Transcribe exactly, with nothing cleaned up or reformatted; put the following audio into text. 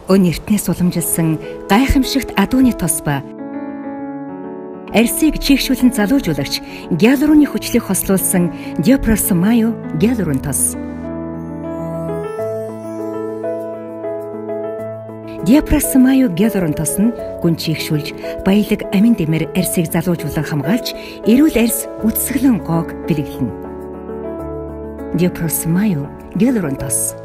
өн эртнээс уламжилсан гайхамшигт адууны тос ба арьсыг чийгшүүлэн залуужуулагч гиалуруны хүчлийг хослуулсан Deoproce Mayu гиалурун тос. Deoproce Mayu гиалурун тос нь гүн чийгшүүлж, баялаг амин дэмэр арьсыг залуужуулан хамгаалж, эрүүл арьс үтсгэлэн гоог бэлэглэнэ. Deoproce Mayu гиалурун тос.